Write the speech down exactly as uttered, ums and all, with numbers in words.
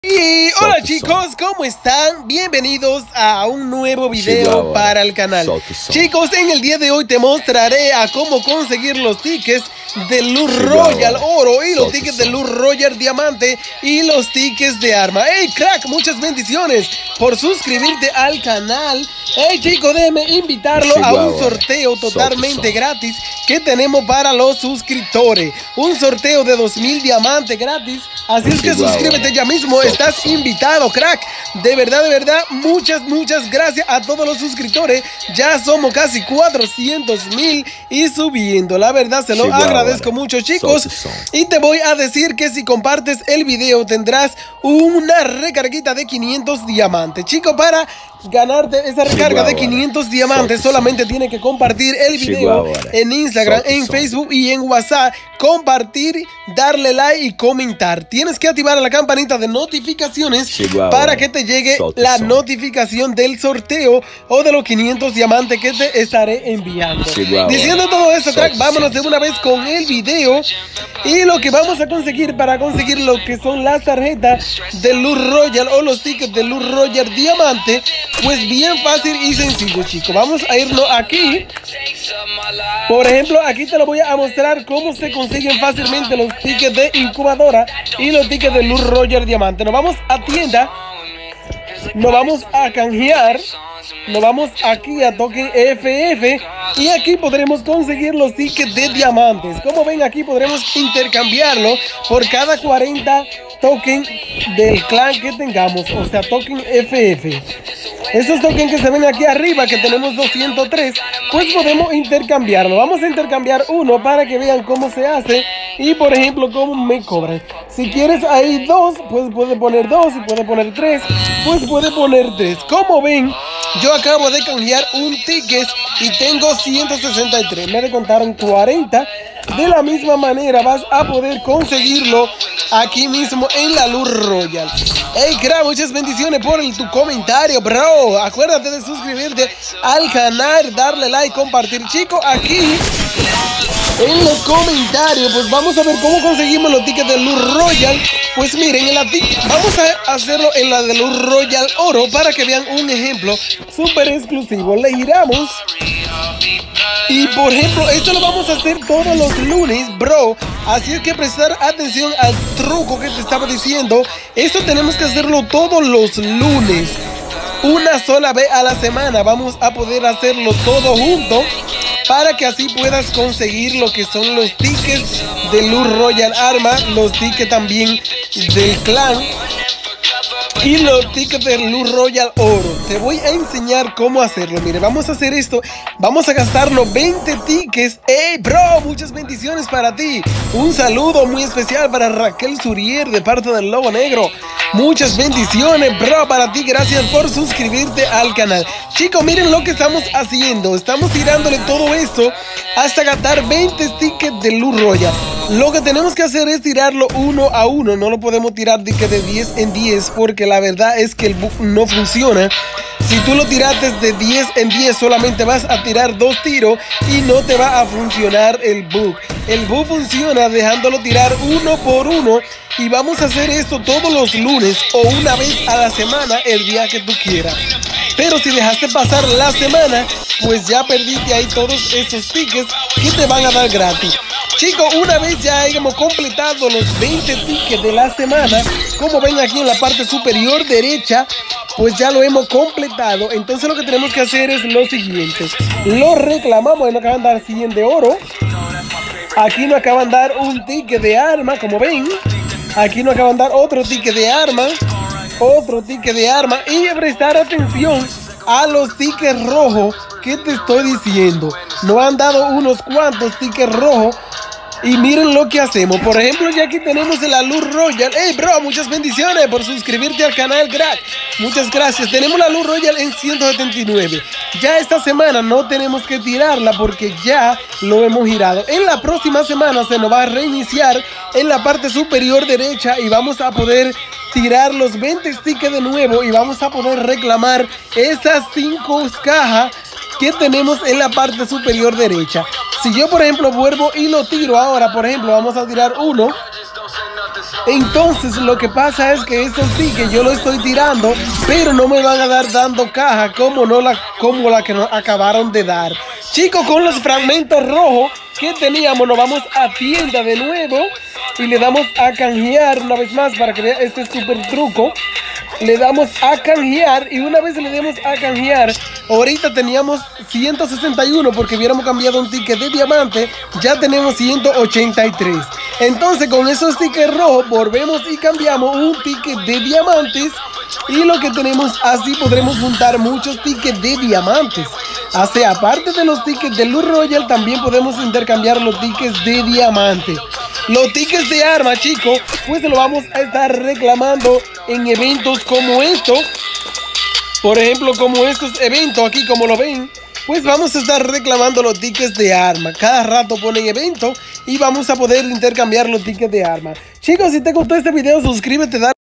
Y hola chicos, ¿cómo están? Bienvenidos a un nuevo video para el canal. Chicos, en el día de hoy te mostraré a cómo conseguir los tickets de Luz Royal Oro y los tickets de Luz Royal Diamante y los tickets de arma. Hey crack, muchas bendiciones por suscribirte al canal. Hey chicos, déjeme invitarlo a un sorteo totalmente gratis que tenemos para los suscriptores. Un sorteo de dos mil diamantes gratis. Así es que suscríbete ya mismo, estás invitado, crack. De verdad, de verdad, muchas, muchas gracias a todos los suscriptores. Ya somos casi cuatrocientos mil y subiendo. La verdad, se lo agradezco mucho, chicos. Y te voy a decir que si compartes el video tendrás una recarguita de quinientos diamantes. Chicos, para ganarte esa recarga de quinientos diamantes solamente tienes que compartir el video en Instagram, en Facebook y en WhatsApp. Compartir, darle like y comentar. Tienes que activar la campanita de notificaciones para que te llegue la notificación del sorteo o de los quinientos diamantes que te estaré enviando. Diciendo todo eso, crack, vámonos de una vez con el video y lo que vamos a conseguir para conseguir lo que son las tarjetas de Luz Royal o los tickets de Luz Royal Diamante. Pues bien fácil y sencillo, chicos. Vamos a irnos aquí. Por ejemplo, aquí te lo voy a mostrar cómo se consiguen fácilmente los tickets de incubadora y los tickets de Luz Royal Diamante. Nos vamos a tienda, nos vamos a canjear, nos vamos aquí a token F F y aquí podremos conseguir los tickets de diamantes. Como ven, aquí podremos intercambiarlo por cada cuarenta tokens del clan que tengamos, o sea, token F F. Esos tokens que se ven aquí arriba, que tenemos doscientos tres, pues podemos intercambiarlo. Vamos a intercambiar uno para que vean cómo se hace y, por ejemplo, cómo me cobran. Si quieres ahí dos, pues puede poner dos. Si puede poner tres, pues puede poner tres. Como ven, yo acabo de canjear un ticket y tengo ciento sesenta y tres. Me descontaron cuarenta. De la misma manera vas a poder conseguirlo aquí mismo en la Luz Royal. Hey crack, muchas bendiciones por el, tu comentario, bro. Acuérdate de suscribirte al canal, darle like, compartir. Chicos, aquí en los comentarios pues vamos a ver cómo conseguimos los tickets de Luz Royal. Pues miren, en la vamos a hacerlo en la de Luz Royal Oro para que vean un ejemplo súper exclusivo. Le giramos y, por ejemplo, esto lo vamos a hacer todos los lunes, bro. Así es que prestar atención al truco que te estaba diciendo. Esto tenemos que hacerlo todos los lunes. Una sola vez a la semana vamos a poder hacerlo todo junto para que así puedas conseguir lo que son los tickets de Luz Royal Arma, los tickets también del clan y los tickets de Luz Royal Oro. Te voy a enseñar cómo hacerlo. Mire, vamos a hacer esto. Vamos a gastarnos veinte tickets. ¡Ey, bro! Muchas bendiciones para ti. Un saludo muy especial para Raquel Surier de parte del Lobo Negro. Muchas bendiciones, bro, para ti. Gracias por suscribirte al canal. Chicos, miren lo que estamos haciendo. Estamos tirándole todo esto hasta gastar veinte tickets de Luz Royal. Lo que tenemos que hacer es tirarlo uno a uno. No lo podemos tirar de, que de diez en diez porque la verdad es que el bug no funciona. Si tú lo tiraste de diez en diez solamente vas a tirar dos tiros y no te va a funcionar el bug. El bug funciona dejándolo tirar uno por uno y vamos a hacer esto todos los lunes o una vez a la semana el día que tú quieras. Pero si dejaste pasar la semana, pues ya perdiste ahí todos esos tickets que te van a dar gratis. Chicos, una vez ya hayamos completado los veinte tickets de la semana, como ven aquí en la parte superior derecha, pues ya lo hemos completado. Entonces lo que tenemos que hacer es lo siguiente. Lo reclamamos, nos acaban de dar cien de oro. Aquí nos acaban de dar un ticket de arma, como ven. Aquí nos acaban de dar otro ticket de arma. Otro ticket de arma. Y prestar atención a los tickets rojos que te estoy diciendo. Nos han dado unos cuantos tickets rojos. Y miren lo que hacemos. Por ejemplo, ya aquí tenemos la Luz Royal. Hey bro, muchas bendiciones por suscribirte al canal, crack. Muchas gracias. Tenemos la Luz Royal en ciento setenta y nueve. Ya esta semana no tenemos que tirarla porque ya lo hemos girado. En la próxima semana se nos va a reiniciar en la parte superior derecha y vamos a poder tirar los veinte tickets de nuevo y vamos a poder reclamar esas cinco cajas que tenemos en la parte superior derecha. Si yo, por ejemplo, vuelvo y lo tiro ahora, por ejemplo, vamos a tirar uno. Entonces lo que pasa es que esos tickets yo los estoy tirando, pero no me van a dar dando caja como, no la, como la que nos acabaron de dar. Chicos, con los fragmentos rojos que teníamos, nos vamos a tienda de nuevo y le damos a canjear una vez más para que vean este super truco. Le damos a canjear y una vez le demos a canjear, ahorita teníamos ciento sesenta y uno porque hubiéramos cambiado un ticket de diamante, ya tenemos ciento ochenta y tres. Entonces con esos tickets rojos volvemos y cambiamos un ticket de diamantes y lo que tenemos así podremos juntar muchos tickets de diamantes. Así, aparte de los tickets de Loot Royale, también podemos intercambiar los tickets de diamante. Los tickets de arma, chicos, pues lo vamos a estar reclamando en eventos como estos. Por ejemplo, como estos eventos aquí, como lo ven, pues vamos a estar reclamando los tickets de arma. Cada rato ponen evento y vamos a poder intercambiar los tickets de arma. Chicos, si te gustó este video, suscríbete, dale